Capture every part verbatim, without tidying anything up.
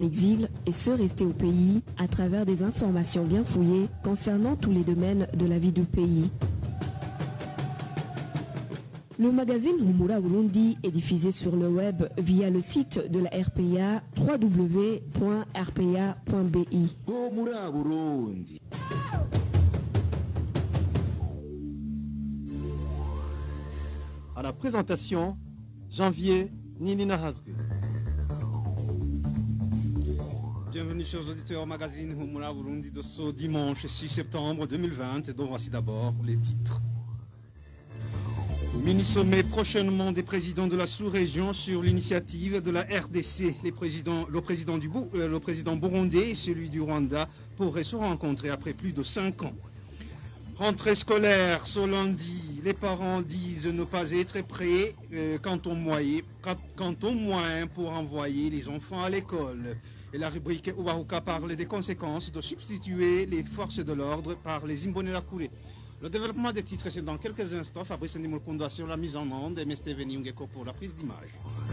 Exil et ceux restés au pays à travers des informations bien fouillées concernant tous les domaines de la vie du pays. Le magazine Humura Burundi est diffusé sur le web via le site de la R P A w w w point r p a point b i. Humura Burundi. À la présentation, Janvier Ninina Hazgue. Bienvenue chers auditeurs au magazine Humura Burundi de ce dimanche six septembre deux mille vingt et dont voici d'abord les titres. Mini-sommet prochainement des présidents de la sous-région sur l'initiative de la R D C. Les présidents, le, président du, euh, le président burundais et celui du Rwanda pourraient se rencontrer après plus de cinq ans. Rentrée scolaire ce lundi, les parents disent ne pas être prêts euh, quant, au moyen, quant, quant au moyen pour envoyer les enfants à l'école. Et la rubrique Ubahuka parle des conséquences de substituer les forces de l'ordre par les Imbonerakure. Le développement des titres, c'est dans quelques instants. Fabrice Ndimulkunda sur la mise en onde et M. Steven Yungeko pour la prise d'image.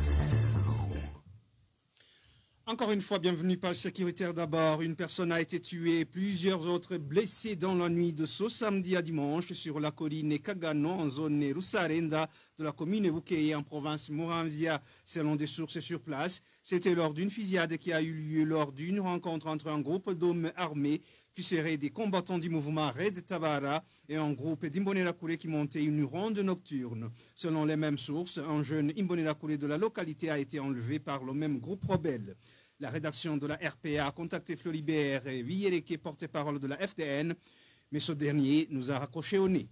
Encore une fois, bienvenue, page sécuritaire d'abord. Une personne a été tuée, plusieurs autres blessés dans la nuit de ce samedi à dimanche sur la colline Kagano en zone Rusarenda de la commune Bukeye en province Muramvia, selon des sources sur place. C'était lors d'une fusillade qui a eu lieu lors d'une rencontre entre un groupe d'hommes armés qui seraient des combattants du mouvement Red Tabara et un groupe d'Imbonerakure qui montait une ronde nocturne. Selon les mêmes sources, un jeune Imbonerakure de la localité a été enlevé par le même groupe rebelle. La rédaction de la R P A a contacté Floribert Villeleke, porte-parole de la F D N, mais ce dernier nous a raccroché au nez.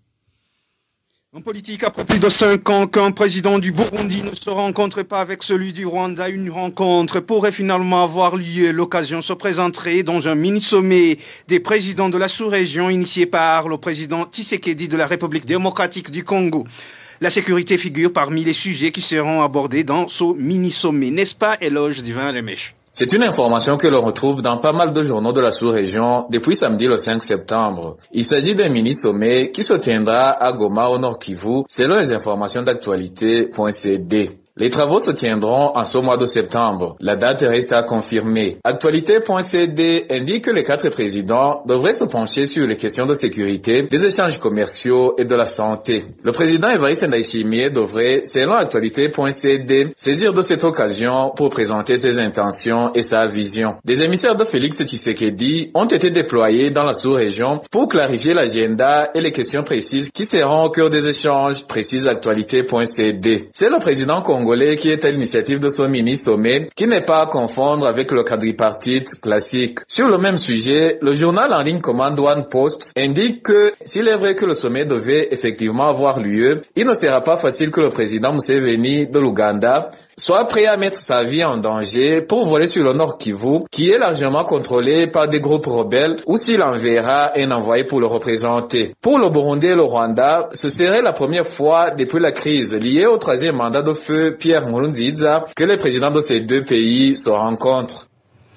En politique, après plus de cinq ans qu'un président du Burundi ne se rencontre pas avec celui du Rwanda, une rencontre pourrait finalement avoir lieu. L'occasion se présenterait dans un mini-sommet des présidents de la sous-région initié par le président Tshisekedi de la République démocratique du Congo. La sécurité figure parmi les sujets qui seront abordés dans ce mini-sommet. N'est-ce pas, Éloge Divin Remèche? C'est une information que l'on retrouve dans pas mal de journaux de la sous-région depuis samedi le cinq septembre. Il s'agit d'un mini-sommet qui se tiendra à Goma au Nord Kivu selon les informations d'actualité point c d. Les travaux se tiendront en ce mois de septembre. La date reste à confirmer. Actualité point c d indique que les quatre présidents devraient se pencher sur les questions de sécurité, des échanges commerciaux et de la santé. Le président Évariste Ndayishimiye devrait, selon Actualité point c d, saisir de cette occasion pour présenter ses intentions et sa vision. Des émissaires de Félix Tshisekedi ont été déployés dans la sous-région pour clarifier l'agenda et les questions précises qui seront au cœur des échanges, précise Actualité point c d. C'est le président congolais qui est à l'initiative de ce mini-sommet, qui n'est pas à confondre avec le quadripartite classique. Sur le même sujet, le journal en ligne Command One Post indique que s'il est vrai que le sommet devait effectivement avoir lieu, il ne sera pas facile que le président Museveni de l'Ouganda soit prêt à mettre sa vie en danger pour voler sur le Nord Kivu, qui est largement contrôlé par des groupes rebelles, ou s'il enverra un envoyé pour le représenter. Pour le Burundi et le Rwanda, ce serait la première fois depuis la crise liée au troisième mandat de feu Pierre Nkurunziza que les présidents de ces deux pays se rencontrent.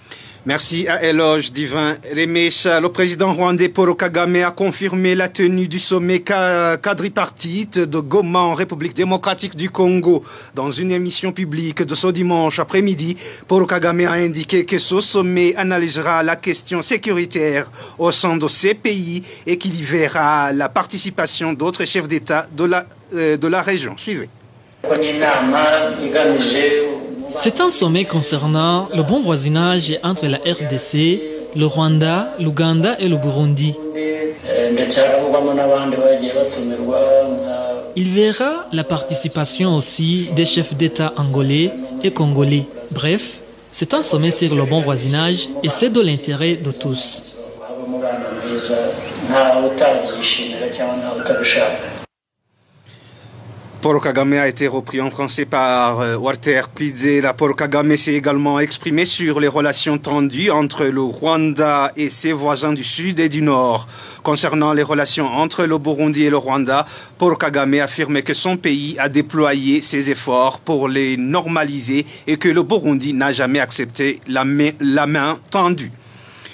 Merci à Éloge Divin Remesha. Le président rwandais Paul Kagame a confirmé la tenue du sommet quadripartite de Goma en République démocratique du Congo. Dans une émission publique de ce dimanche après-midi, Paul Kagame a indiqué que ce sommet analysera la question sécuritaire au sein de ces pays et qu'il y verra la participation d'autres chefs d'État de la, euh, de la région. Suivez. C'est un sommet concernant le bon voisinage entre la R D C, le Rwanda, l'Ouganda et le Burundi. Il verra la participation aussi des chefs d'État angolais et congolais. Bref, c'est un sommet sur le bon voisinage et c'est de l'intérêt de tous. Paul Kagame a été repris en français par euh, Walter Plizzera. Paul Kagame s'est également exprimé sur les relations tendues entre le Rwanda et ses voisins du Sud et du Nord. Concernant les relations entre le Burundi et le Rwanda, Paul Kagame a affirmé que son pays a déployé ses efforts pour les normaliser et que le Burundi n'a jamais accepté la main, la main tendue.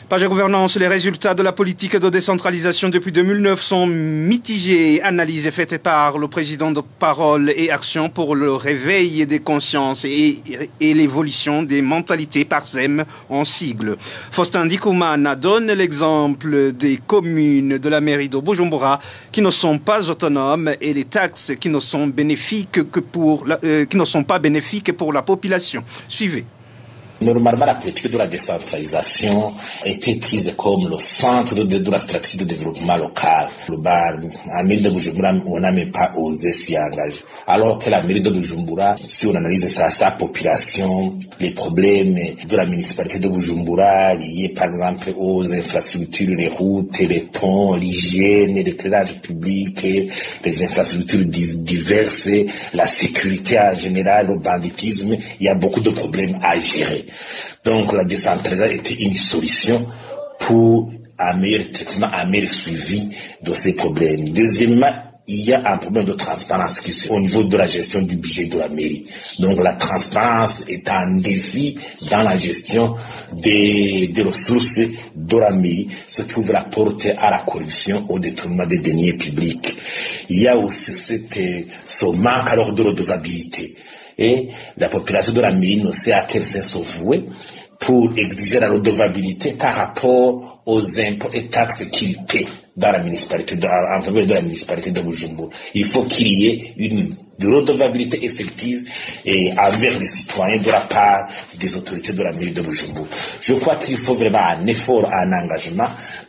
Page gouvernance, les résultats de la politique de décentralisation depuis deux mille neuf sont mitigés. Analyse faite par le président de Parole et Action pour le réveil des consciences et, et l'évolution des mentalités Parsem en sigle. Faustin Ndikoumana donne l'exemple des communes de la mairie de Bujumbura qui ne sont pas autonomes et les taxes qui ne sont bénéfiques que pour la, euh, qui ne sont pas bénéfiques pour la population. Suivez. Normalement, la politique de la décentralisation a été prise comme le centre de, de, de la stratégie de développement local. Le bar, la mairie de Bujumbura, on n'a même pas osé s'y engager. Alors que la mairie de Bujumbura, si on analyse ça, sa population, les problèmes de la municipalité de Bujumbura liés par exemple aux infrastructures, les routes, les ponts, l'hygiène, l'éclairage public, les infrastructures diverses, la sécurité en général, le banditisme, il y a beaucoup de problèmes à gérer. Donc la décentralisation était une solution pour un meilleur traitement, un meilleur suivi de ces problèmes. Deuxièmement, il y a un problème de transparence qui est au niveau de la gestion du budget de la mairie. Donc la transparence est un défi dans la gestion des, des ressources de la mairie, ce qui ouvre la porte à la corruption au détournement des deniers publics. Il y a aussi cette, ce manque alors de redevabilité. Et la population de la mairie ne sait à quel sens se vouer pour exiger la redevabilité par rapport aux impôts et taxes qu'il paie dans la municipalité, en faveur de la municipalité de Bujumbura. Il faut qu'il y ait une redevabilité effective et envers les citoyens de la part des autorités de la mairie de Bujumbura. Je crois qu'il faut vraiment un effort, un engagement.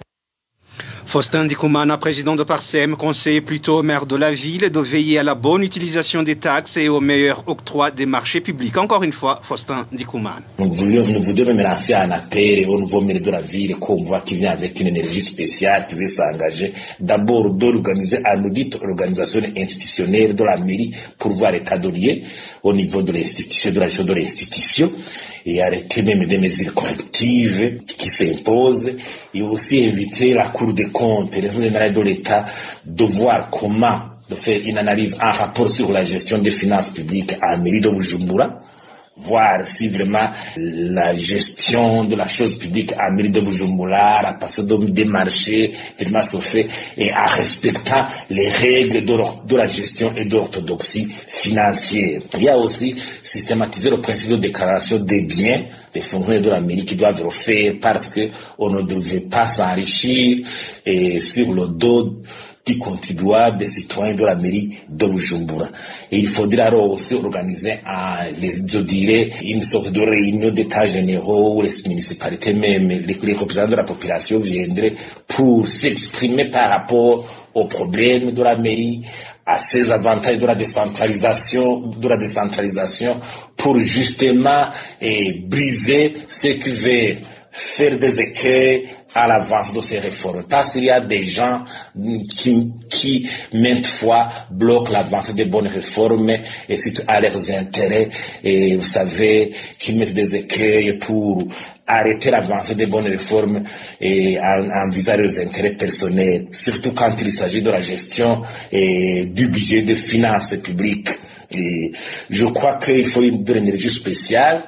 Faustin Ndikoumana, président de Parsem, conseille plutôt au maire de la ville de veiller à la bonne utilisation des taxes et au meilleur octroi des marchés publics. Encore une fois, Faustin Ndikoumana. Nous voulions, nous voudrions même lancer un appel au nouveau maire de la ville qu'on voit qui vient avec une énergie spéciale, qui veut s'engager. D'abord, d'organiser un audit organisation institutionnelle de la mairie pour voir l'état de lieu au niveau de l'institution, de la gestion de l'institution, et arrêter même des mesures correctives qui s'imposent, et aussi inviter la Cour des comptes et les générales de l'État de voir comment de faire une analyse, un rapport sur la gestion des finances publiques à la mairie de Bujumbura, voir si vraiment la gestion de la chose publique à la mairie de Bujumbura, la passion des marchés, vraiment se fait et en respectant les règles de, de la gestion et de l'orthodoxie financière. Il y a aussi systématiser le principe de déclaration des biens des fonctionnaires de la mairie qui doivent le faire parce que on ne devait pas s'enrichir et sur le dos des contribuables, des citoyens de la mairie de Bujumbura. Et il faudra alors aussi organiser, un, les, je dirais, une sorte de réunion d'états généraux où les municipalités, même les, les représentants de la population viendraient pour s'exprimer par rapport aux problèmes de la mairie, à ses avantages de la décentralisation, de la décentralisation, pour justement eh, briser ce qui veut faire des écueils à l'avance de ces réformes. Parce qu'il y a des gens qui, qui maintes fois, bloquent l'avance des bonnes réformes et surtout à leurs intérêts. Et vous savez, qui mettent des écueils pour arrêter l'avancée des bonnes réformes et en, en visant leurs intérêts personnels. Surtout quand il s'agit de la gestion et du budget des finances publiques. Et je crois qu'il faut une, de l'énergie spéciale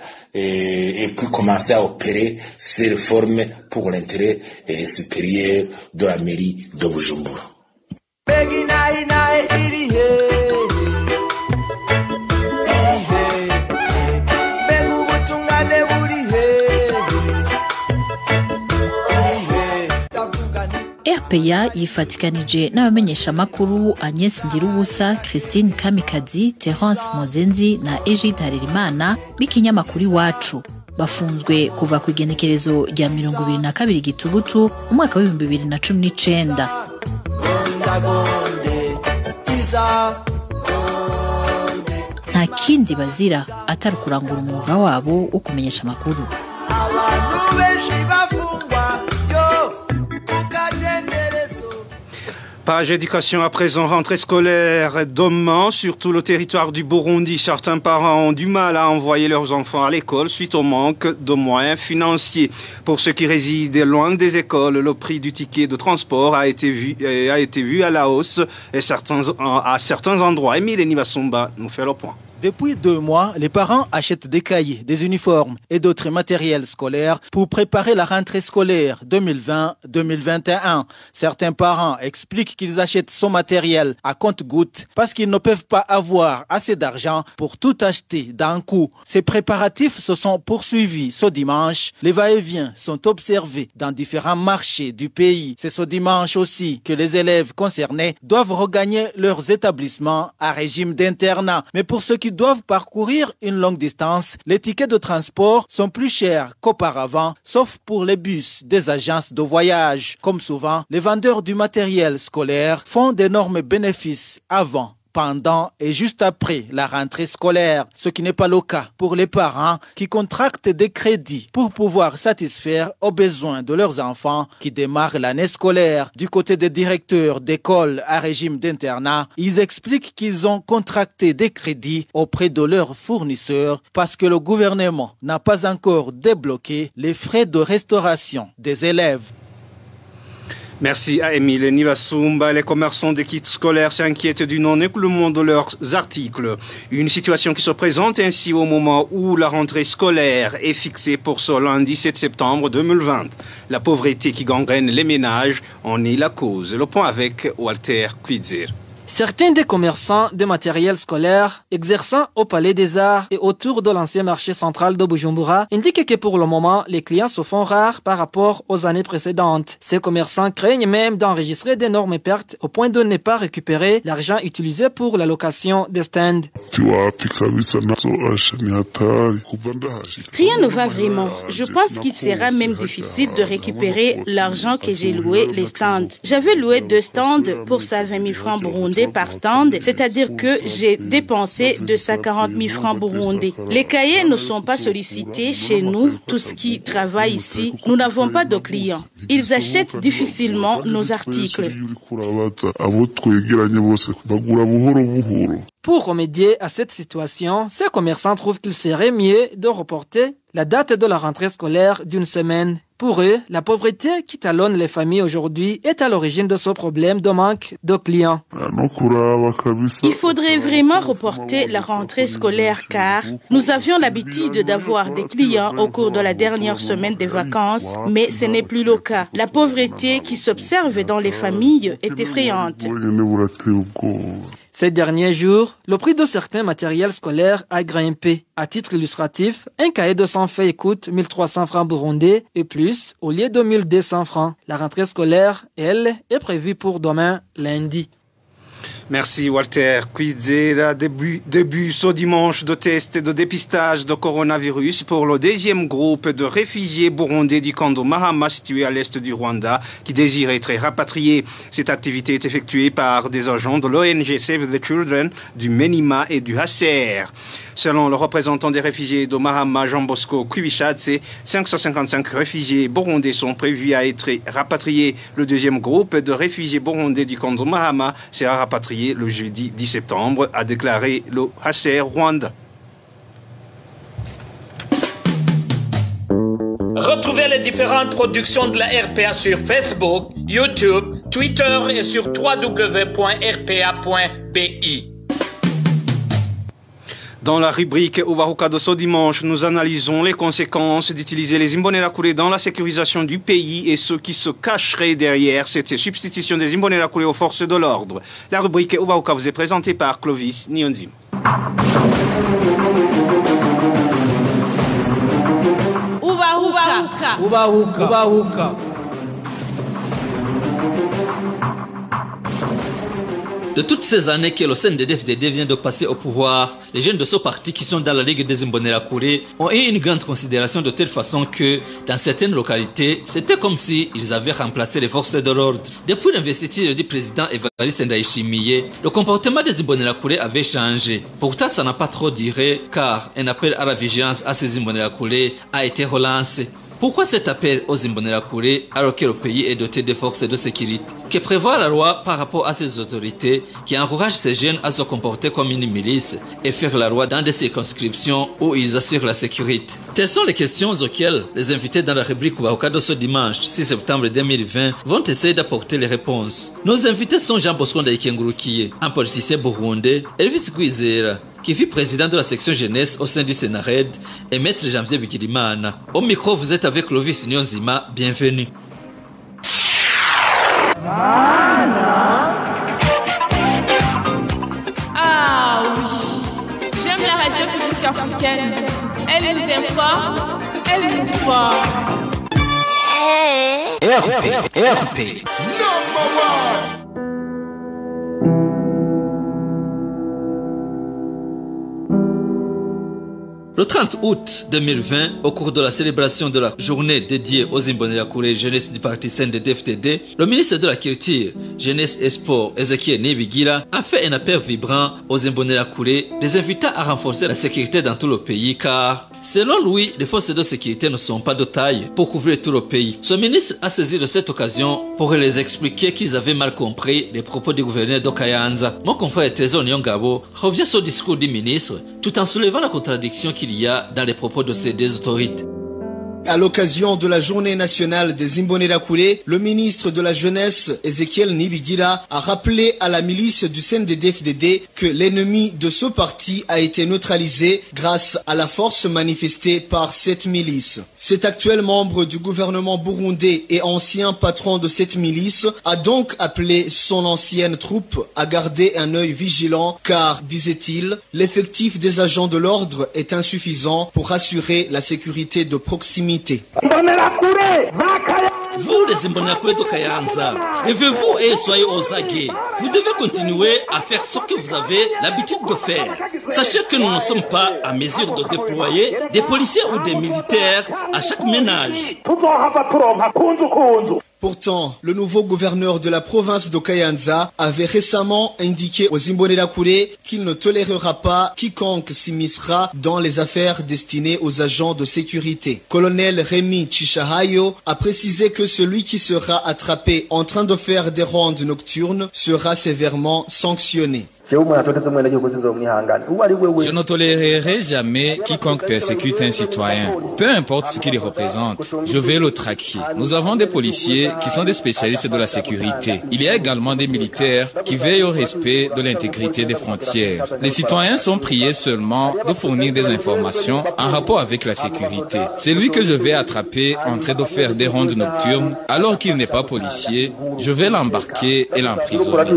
et, et puis commencer à opérer ces réformes pour l'intérêt eh, supérieur de la mairie de Bujumbura. R P A yifatikanije n'abamenyeshamakuru Agnes Ndirubusa, Christine Kamikazi, Terence Mozenzi na Egide Harerimana b'ikinyamakuru Iwacu bafunzwe kuva ku igenekerezo rya mirongo ibiri na kabiri Gitugutu mu mwaka wa ibihumbi bibiri na cumi n'icenda. Nta kindi bazira atari kurangura umwuga wabo wo kumenyesha amakuru. Page éducation à présent, rentrée scolaire demain sur tout le territoire du Burundi. Certains parents ont du mal à envoyer leurs enfants à l'école suite au manque de moyens financiers. Pour ceux qui résident loin des écoles, le prix du ticket de transport a été vu, a été vu à la hausse et certains, à certains endroits. Émile Nibasumba nous fait le point. Depuis deux mois, les parents achètent des cahiers, des uniformes et d'autres matériels scolaires pour préparer la rentrée scolaire deux mille vingt deux mille vingt et un. Certains parents expliquent qu'ils achètent son matériel à compte-gouttes parce qu'ils ne peuvent pas avoir assez d'argent pour tout acheter d'un coup. Ces préparatifs se sont poursuivis ce dimanche. Les va-et-vient sont observés dans différents marchés du pays. C'est ce dimanche aussi que les élèves concernés doivent regagner leurs établissements à régime d'internat. Mais pour ceux qui doivent parcourir une longue distance, les tickets de transport sont plus chers qu'auparavant, sauf pour les bus des agences de voyage. Comme souvent, les vendeurs du matériel scolaire font d'énormes bénéfices avant, pendant et juste après la rentrée scolaire, ce qui n'est pas le cas pour les parents qui contractent des crédits pour pouvoir satisfaire aux besoins de leurs enfants qui démarrent l'année scolaire. Du côté des directeurs d'écoles à régime d'internat, ils expliquent qu'ils ont contracté des crédits auprès de leurs fournisseurs parce que le gouvernement n'a pas encore débloqué les frais de restauration des élèves. Merci à Émile Nivasumba. Les commerçants des kits scolaires s'inquiètent du non-écoulement de leurs articles. Une situation qui se présente ainsi au moment où la rentrée scolaire est fixée pour ce lundi sept septembre deux mille vingt. La pauvreté qui gangrène les ménages en est la cause. Le point avec Walter Kwidzer. Certains des commerçants de matériel scolaire exerçant au Palais des Arts et autour de l'ancien marché central de Bujumbura indiquent que pour le moment, les clients se font rares par rapport aux années précédentes. Ces commerçants craignent même d'enregistrer d'énormes pertes au point de ne pas récupérer l'argent utilisé pour la location des stands. Rien ne va vraiment. Je pense qu'il sera même difficile de récupérer l'argent que j'ai loué les stands. J'avais loué deux stands pour cent vingt mille francs burundais par stand, c'est-à-dire que j'ai dépensé deux cent quarante mille francs burundais. Les cahiers ne sont pas sollicités chez nous, tous qui travaillent ici. Nous n'avons pas de clients. Ils achètent difficilement nos articles. Pour remédier à cette situation, ces commerçants trouvent qu'il serait mieux de reporter la date de la rentrée scolaire d'une semaine. Pour eux, la pauvreté qui talonne les familles aujourd'hui est à l'origine de ce problème de manque de clients. Il faudrait vraiment reporter la rentrée scolaire car nous avions l'habitude d'avoir des clients au cours de la dernière semaine des vacances, mais ce n'est plus le cas. La pauvreté qui s'observe dans les familles est effrayante. Ces derniers jours, le prix de certains matériels scolaires a grimpé. À titre illustratif, un cahier de cent feuilles coûte mille trois cents francs burundais et plus au lieu de mille deux cents francs. La rentrée scolaire, elle, est prévue pour demain, lundi. Merci Walter Kwidzer. Début, début ce dimanche de tests et de dépistage de coronavirus pour le deuxième groupe de réfugiés burundais du camp de Mahama situé à l'est du Rwanda qui désirent être rapatriés. Cette activité est effectuée par des agents de l'O N G Save the Children, du MENIMA et du HACER. Selon le représentant des réfugiés de Mahama, Jean Bosco Kubichatse, cinq cent cinquante-cinq réfugiés burundais sont prévus à être rapatriés. Le deuxième groupe de réfugiés burundais du camp de Mahama sera rapatrié le jeudi dix septembre, a déclaré le HACER Rwanda. Retrouvez les différentes productions de la R P A sur Facebook, YouTube, Twitter et sur w w w point r p a point b i. Dans la rubrique Ubahuka de ce dimanche, nous analysons les conséquences d'utiliser les Imbonerakure dans la sécurisation du pays et ce qui se cacherait derrière cette substitution des Imbonerakure aux forces de l'ordre. La rubrique Ubahuka vous est présentée par Clovis Nyonzim. Ubahuka. Ubahuka. Ubahuka. De toutes ces années que le C N D D F D D vient de passer au pouvoir, les jeunes de ce parti qui sont dans la Ligue des Imbonerakure ont eu une grande considération de telle façon que, dans certaines localités, c'était comme s'ils avaient remplacé les forces de l'ordre. Depuis l'investiture du président Evariste Ndayishimiye, le comportement des Imbonerakure avait changé. Pourtant, ça n'a pas trop duré, car un appel à la vigilance à ces Imbonerakure a été relancé. Pourquoi cet appel aux Imbonerakure alors que le pays est doté de forces de sécurité? Que prévoit la loi par rapport à ces autorités qui encouragent ces jeunes à se comporter comme une milice et faire la loi dans des circonscriptions où ils assurent la sécurité? Telles sont les questions auxquelles les invités dans la rubrique Ubahuka de ce dimanche six septembre deux mille vingt vont essayer d'apporter les réponses. Nos invités sont Jean Bosco Ndayikengurukiye, un politicien burundais, Elvis Kwizera, qui fut président de la section jeunesse au sein du Sénared, et maître Janvier Bigirimana. Au micro, vous êtes avec Clovis Nyonzima. Bienvenue. Ah oui, j'aime la radio publique africaine. Elle nous informe, elle nous forme. R P, R P. Number one. Le trente août deux mille vingt, au cours de la célébration de la journée dédiée aux Imbonerakure jeunesse du parti C N D D F D D, le ministre de la Culture, Jeunesse et Sport, Ezekiel Nibigira, a fait un appel vibrant aux Imbonerakure, les invitant à renforcer la sécurité dans tout le pays car, selon lui, les forces de sécurité ne sont pas de taille pour couvrir tout le pays. Ce ministre a saisi de cette occasion pour les expliquer qu'ils avaient mal compris les propos du gouverneur d'Okayanza. Mon confrère Trésor Nyongabo revient sur le discours du ministre tout en soulevant la contradiction qu'il y a dans les propos de ces deux autorités. À l'occasion de la journée nationale des Imbonerakure, le ministre de la Jeunesse, Ezekiel Nibigira, a rappelé à la milice du C N D D F D D que l'ennemi de ce parti a été neutralisé grâce à la force manifestée par cette milice. Cet actuel membre du gouvernement burundais et ancien patron de cette milice a donc appelé son ancienne troupe à garder un œil vigilant car, disait-il, l'effectif des agents de l'ordre est insuffisant pour assurer la sécurité de proximité. Vous, les Imbonerakure de Kayanza, levez-vous et soyez aux aguets. Vous devez continuer à faire ce que vous avez l'habitude de faire. Sachez que nous ne sommes pas à mesure de déployer des policiers ou des militaires à chaque ménage. Pourtant, le nouveau gouverneur de la province de Kayanza avait récemment indiqué aux Imbonerakure qu'il ne tolérera pas quiconque s'immiscera dans les affaires destinées aux agents de sécurité. Colonel Rémi Chichahayo a précisé que celui qui sera attrapé en train de faire des rondes nocturnes sera sévèrement sanctionné. Je ne tolérerai jamais quiconque persécute un citoyen, peu importe ce qu'il représente. Je vais le traquer. Nous avons des policiers qui sont des spécialistes de la sécurité. Il y a également des militaires qui veillent au respect de l'intégrité des frontières. Les citoyens sont priés seulement de fournir des informations en rapport avec la sécurité. Celui que je vais attraper en train de faire des rondes nocturnes, alors qu'il n'est pas policier, je vais l'embarquer et l'emprisonner.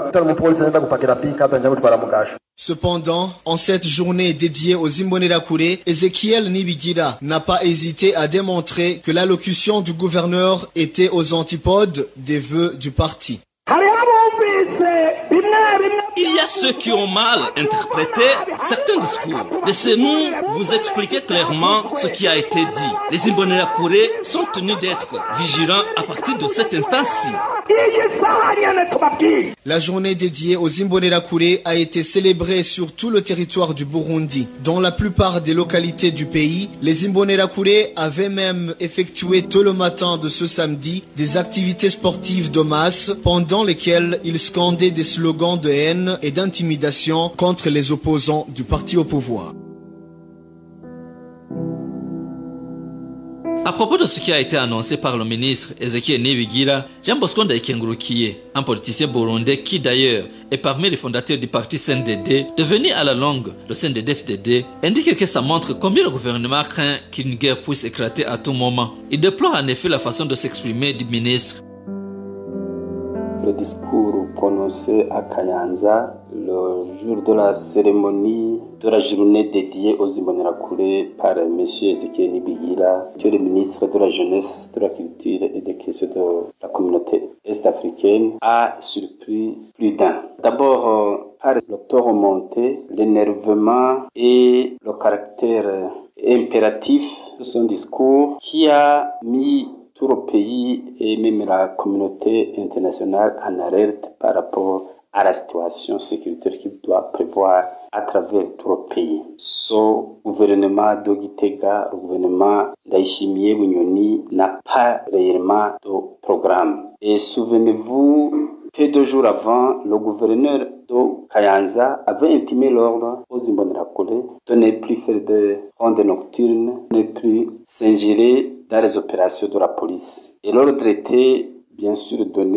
Cependant, en cette journée dédiée aux Imbonerakure, Ezekiel Nibigira n'a pas hésité à démontrer que l'allocution du gouverneur était aux antipodes des vœux du parti. Il y a ceux qui ont mal interprété certains discours. Laissez-nous vous expliquer clairement ce qui a été dit. Les Imbonerakure sont tenus d'être vigilants à partir de cet instant-ci. La journée dédiée aux Imbonerakure a été célébrée sur tout le territoire du Burundi. Dans la plupart des localités du pays, les Imbonerakure avaient même effectué tôt le matin de ce samedi des activités sportives de masse pendant lesquelles ils scandaient des slogans de haine et d'intimidation contre les opposants du parti au pouvoir. À propos de ce qui a été annoncé par le ministre Ezekiel Nibigira, Jean Bosco Ndaïkengurukiye, un politicien burundais qui d'ailleurs est parmi les fondateurs du parti C N D D, devenu à la longue le C N D D F D D, indique que ça montre combien le gouvernement craint qu'une guerre puisse éclater à tout moment. Il déplore en effet la façon de s'exprimer du ministre. Le discours prononcé à Kayanza le jour de la cérémonie de la journée dédiée aux Imbonerakure par M. Ezekiel Nibigira, qui est le ministre de la Jeunesse, de la Culture et des questions de la communauté est-africaine, a surpris plus d'un. D'abord, euh, par le ton remonté, l'énervement et le caractère impératif de son discours qui a mis tout le pays et même la communauté internationale en alerte par rapport à la situation sécuritaire qu'il doit prévoir à travers tout le pays. Ce gouvernement de Gitega, le gouvernement d'Aïchimie Bunyoni, n'a pas réellement de programme. Et souvenez-vous, peu de jours avant, le gouverneur de Kayanza avait intimé l'ordre aux Imbonerakure de ne plus faire de rondes nocturnes, de ne plus s'ingérer dans les opérations de la police. Et l'ordre était bien sûr donné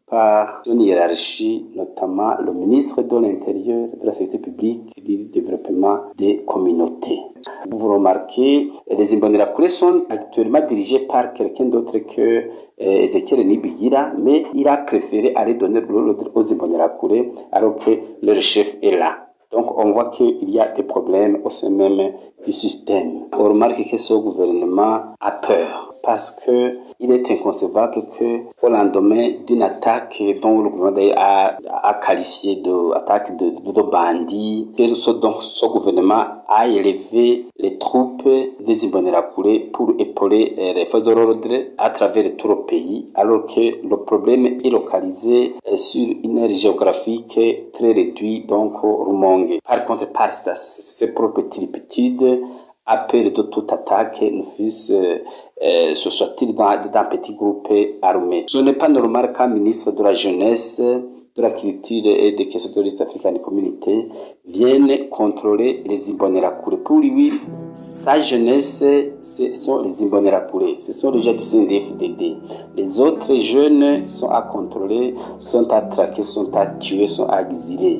par une hiérarchie, notamment le ministre de l'Intérieur, de la Sécurité publique et du développement des communautés. Vous remarquez, les Imbonerakure sont actuellement dirigés par quelqu'un d'autre que Ezekiel Nibigira, mais il a préféré aller donner l'ordre aux Imbonerakure alors que leur chef est là. Donc on voit qu'il y a des problèmes au sein même du système. On remarque que ce gouvernement a peur parce que il est inconcevable que au lendemain d'une attaque dont le gouvernement a, a qualifié d'attaque de, de, de bandits, que ce, donc, ce gouvernement a élevé les troupes des Imbonerakure pour épauler les forces de l'ordre à travers tout le pays, alors que le problème est localisé sur une aire géographique très réduite, donc au Rumonge. Par contre, par sa, ses propres turpitudes, a peur de toute attaque, ne fût-ce euh, ce soit-il dans, dans petits groupes armés. Ce n'est pas normal qu'un ministre de la jeunesse, de la culture et des questions de l'East African Community vienne contrôler les Imbonerakure. Pour lui, sa jeunesse, ce sont les Imbonerakure. Ce sont les gens du C N D F D D. Les autres jeunes sont à contrôler, sont à traquer, sont à tuer, sont à exiler.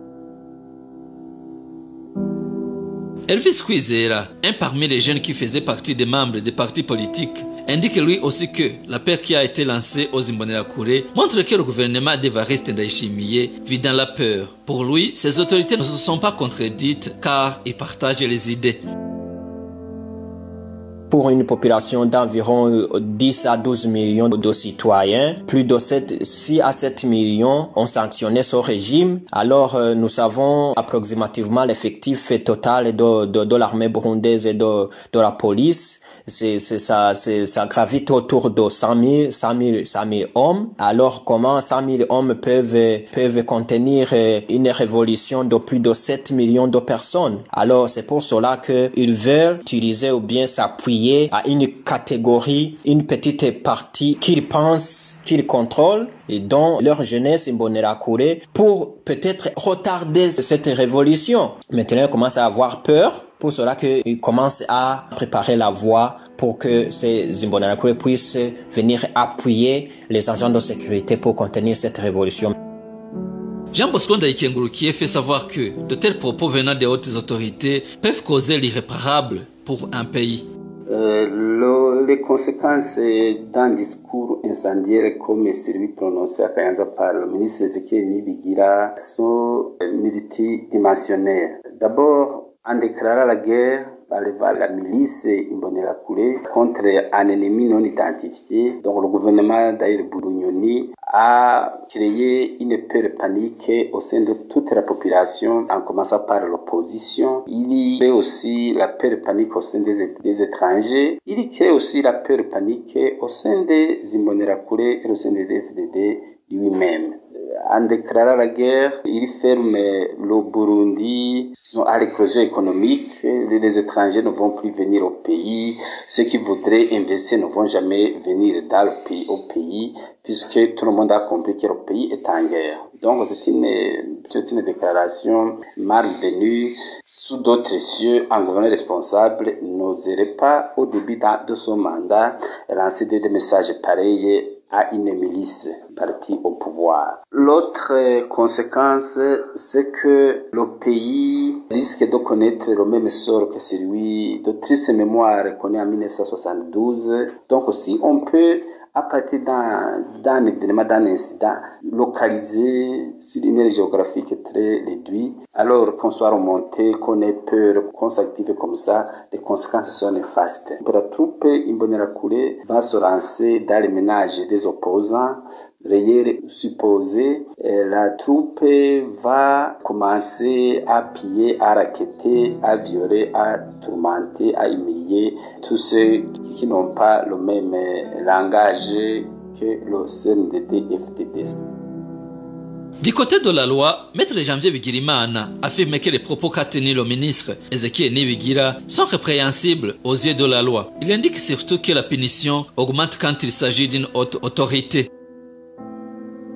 Elvis Kwizera, un parmi les jeunes qui faisaient partie des membres des partis politiques, indique lui aussi que l'appel qui a été lancé aux Imbonerakure montre que le gouvernement d'Evariste Ndayishimiye vit dans la peur. Pour lui, ces autorités ne se sont pas contredites car ils partagent les idées. Pour une population d'environ dix à douze millions de citoyens, plus de six à sept millions ont sanctionné ce régime. Alors, nous savons approximativement l'effectif total de, de, de l'armée burundaise et de, de la police. C'est, c'est, ça, c'est, ça gravite autour de cent mille, cent mille, cent mille hommes. Alors, comment cent mille hommes peuvent, peuvent contenir une révolution de plus de sept millions de personnes? Alors, c'est pour cela qu'ils veulent utiliser ou bien s'appuyer à une catégorie, une petite partie qu'ils pensent qu'ils contrôlent et dont leur jeunesse Imbonerakure pour peut-être retarder cette révolution. Maintenant, ils commencent à avoir peur. Pour cela qu'ils commencent à préparer la voie pour que ces Imbonerakure puissent venir appuyer les agents de sécurité pour contenir cette révolution. Jean Bosco Ndayikengurukiye fait savoir que de tels propos venant des hautes autorités peuvent causer l'irréparable pour un pays. Euh, le, les conséquences d'un discours incendiaire comme celui prononcé à Kayanza par le ministre Ezekiel Nibigira sont multidimensionnelles. D'abord, en déclarant la guerre par la milice Imbonerakure contre un ennemi non identifié, donc le gouvernement d'Aïr Burunyoni a créé une peur panique au sein de toute la population, en commençant par l'opposition. Il crée aussi la peur panique au sein des, des étrangers. Il crée aussi la peur panique au sein des Imbonerakure et au sein des F D D lui-même. En déclarant la guerre, il ferme le Burundi à l'éclosion économique. Les étrangers ne vont plus venir au pays. Ceux qui voudraient investir ne vont jamais venir dans le pays, au pays, puisque tout le monde a compris que le pays est en guerre. Donc c'est une, c'est une déclaration malvenue. Sous d'autres cieux, un gouvernement responsable n'oserait pas, au début de son mandat, lancer des messages pareils à une milice partie au pouvoir. L'autre conséquence, c'est que le pays risque de connaître le même sort que celui de triste mémoire connu en mille neuf cent soixante-douze. Donc si on peut, à partir d'un, d'un événement, d'un incident localisé sur une aire géographique très réduite, alors qu'on soit remonté, qu'on ait peur, qu'on s'active comme ça, les conséquences sont néfastes. La troupe Imbonerakure va se lancer dans les ménages des opposants, réel supposé, la troupe va commencer à piller, à racketter, à violer, à tourmenter, à humilier tous ceux qui n'ont pas le même langage que le C N D D F D D. Du côté de la loi, Maître Janvier Bigirimana affirme que les propos qu'a tenus le ministre Ezekiel Nibigira sont répréhensibles aux yeux de la loi. Il indique surtout que la punition augmente quand il s'agit d'une haute autorité.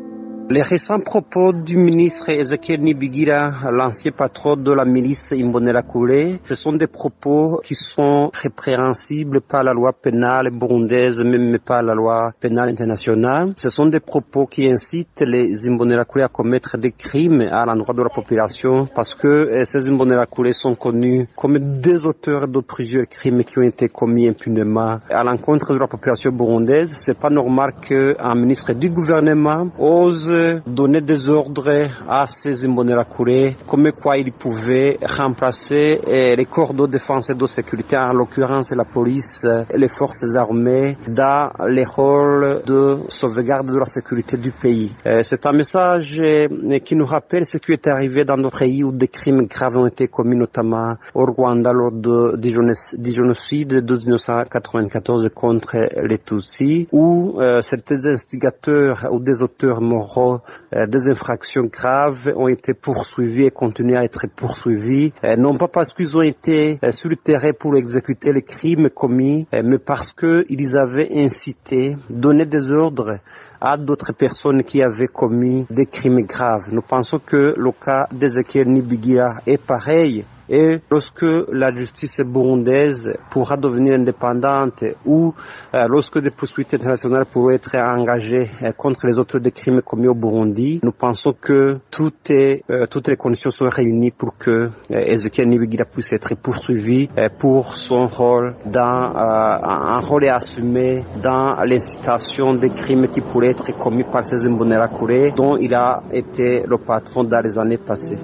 Les récents propos du ministre Ezekiel Nibigira, l'ancien patron de la milice Imbonerakure, ce sont des propos qui sont répréhensibles par la loi pénale burundaise, même par la loi pénale internationale. Ce sont des propos qui incitent les Imbonerakure à commettre des crimes à l'endroit de la population parce que ces Imbonerakure sont connus comme des auteurs de plusieurs crimes qui ont été commis impunément à l'encontre de la population burundaise. C'est pas normal qu'un ministre du gouvernement ose donner des ordres à ces Imbonerakure comme quoi ils pouvaient remplacer les corps de défense et de sécurité, en l'occurrence la police et les forces armées, dans les rôles de sauvegarde de la sécurité du pays. C'est un message qui nous rappelle ce qui est arrivé dans notre pays où des crimes graves ont été commis, notamment au Rwanda lors de, du génocide de mille neuf cent quatre-vingt-quatorze contre les Tutsis, où euh, certains instigateurs ou des auteurs moraux Euh, des infractions graves ont été poursuivis et continuent à être poursuivis, euh, non pas parce qu'ils ont été euh, sur le terrain pour exécuter les crimes commis, euh, mais parce qu'ils avaient incité, donné des ordres à d'autres personnes qui avaient commis des crimes graves. Nous pensons que le cas d'Ezekiel Nibigira est pareil. Et lorsque la justice burundaise pourra devenir indépendante ou euh, lorsque des poursuites internationales pourront être engagées euh, contre les auteurs des crimes commis au Burundi, nous pensons que tout est, euh, toutes les conditions sont réunies pour que euh, Ezekiel Nibigira puisse être poursuivi euh, pour son rôle dans euh, un rôle assumé dans l'incitation des crimes qui pourraient être commis par ces Imbonerakure dont il a été le patron dans les années passées.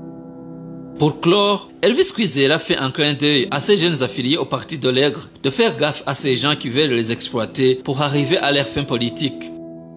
Pour clore, Elvis Kwizera fait un clin d'œil à ces jeunes affiliés au Parti de l'Aigre de faire gaffe à ces gens qui veulent les exploiter pour arriver à leur fin politique.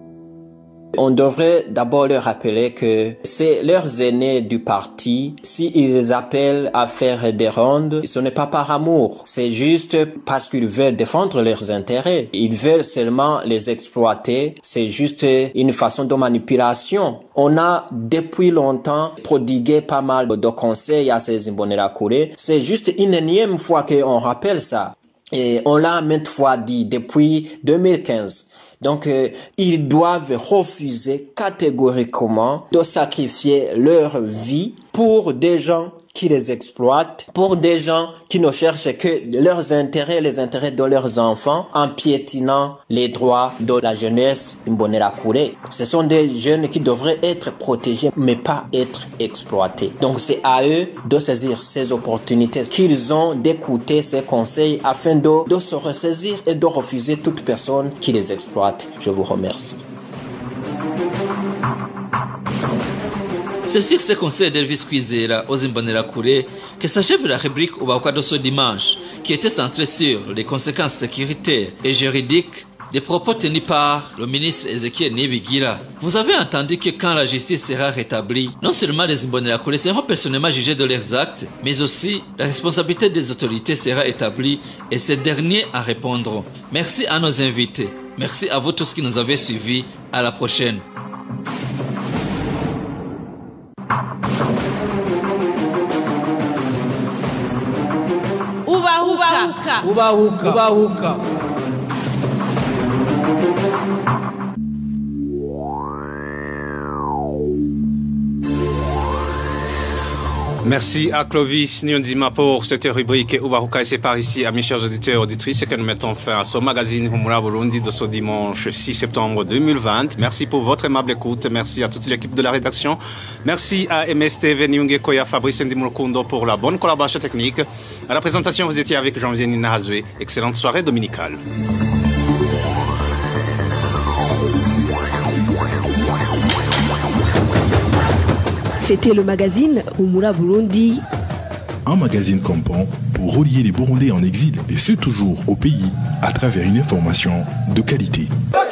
On devrait d'abord leur rappeler que c'est leurs aînés du parti. S'ils les appellent à faire des rondes, ce n'est pas par amour. C'est juste parce qu'ils veulent défendre leurs intérêts. Ils veulent seulement les exploiter. C'est juste une façon de manipulation. On a depuis longtemps prodigué pas mal de conseils à ces Imbonerakure. C'est juste une énième fois qu'on rappelle ça. Et on l'a maintes fois dit depuis deux mille quinze. Donc, euh, ils doivent refuser catégoriquement de sacrifier leur vie pour des gens qui les exploitent, pour des gens qui ne cherchent que leurs intérêts, les intérêts de leurs enfants, en piétinant les droits de la jeunesse Imbonerakure. Ce sont des jeunes qui devraient être protégés, mais pas être exploités. Donc c'est à eux de saisir ces opportunités qu'ils ont, d'écouter ces conseils afin de, de se ressaisir et de refuser toute personne qui les exploite. Je vous remercie. C'est sur ces conseils d'Elvis Kwizera aux Imbonerakure que s'achève la rubrique Ubahuka de ce dimanche, qui était centrée sur les conséquences sécuritaires et juridiques des propos tenus par le ministre Ezekiel Nibigira. Vous avez entendu que quand la justice sera rétablie, non seulement les Imbonerakure seront personnellement jugés de leurs actes, mais aussi la responsabilité des autorités sera établie et ces derniers en répondront. Merci à nos invités. Merci à vous tous qui nous avez suivis. À la prochaine. Ubahuka. Ubahuka. Ubahuka. Merci à Clovis Nyonzima pour cette rubrique Ubahuka, et c'est par ici, à mes chers auditeurs et auditrices, que nous mettons fin à ce magazine Humura Burundi de ce dimanche six septembre deux mille vingt. Merci pour votre aimable écoute. Merci à toute l'équipe de la rédaction. Merci à M S T V Nyunge Koya, Fabrice Ndimurukundo pour la bonne collaboration technique. À la présentation, vous étiez avec Janvier Ninahazwe. Excellente soirée dominicale. C'était le magazine Humura Burundi. Un magazine comptant pour relier les Burundais en exil, et ce toujours au pays, à travers une information de qualité.